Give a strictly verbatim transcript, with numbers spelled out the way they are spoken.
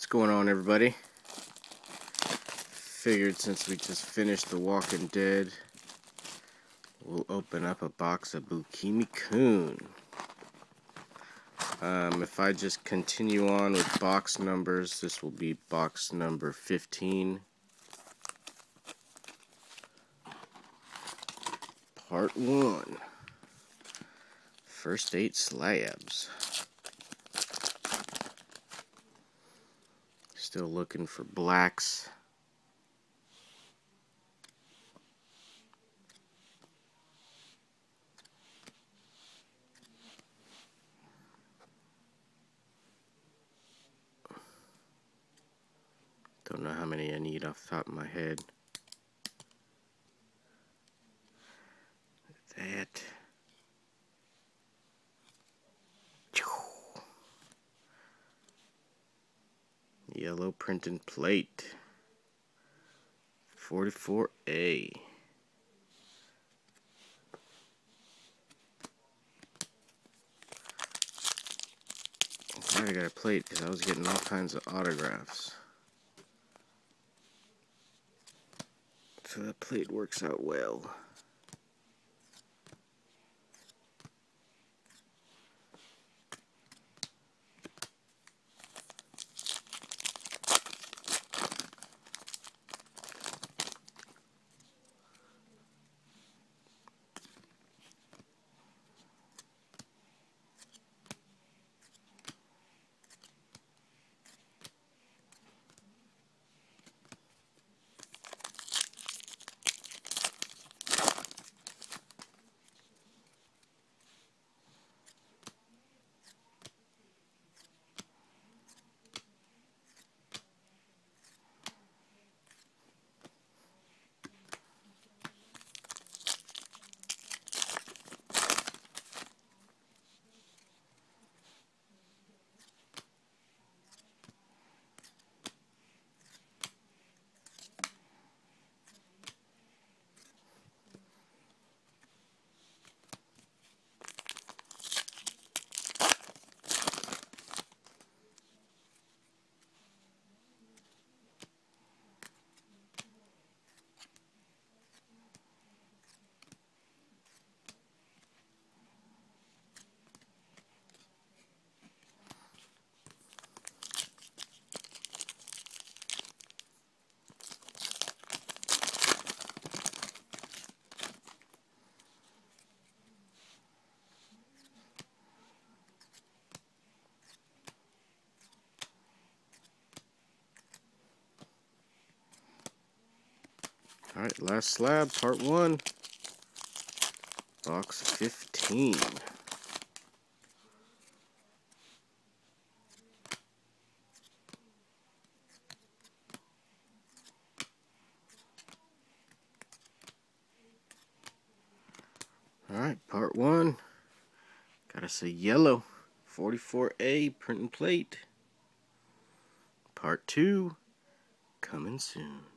What's going on, everybody? Figured since we just finished The Walking Dead, we'll open up a box of Bukimi Kun. Um, if I just continue on with box numbers, this will be box number fifteen. Part one. First eight slabs. Still looking for blacks. Don't know how many I need off the top of my head. That. Yellow printing plate. forty-four A. I'm glad I got a plate because I was getting all kinds of autographs. So that plate works out well. Alright, last slab, part one. Box fifteen. Alright, part one. Gotta say yellow. forty-four A print and plate. Part two coming soon.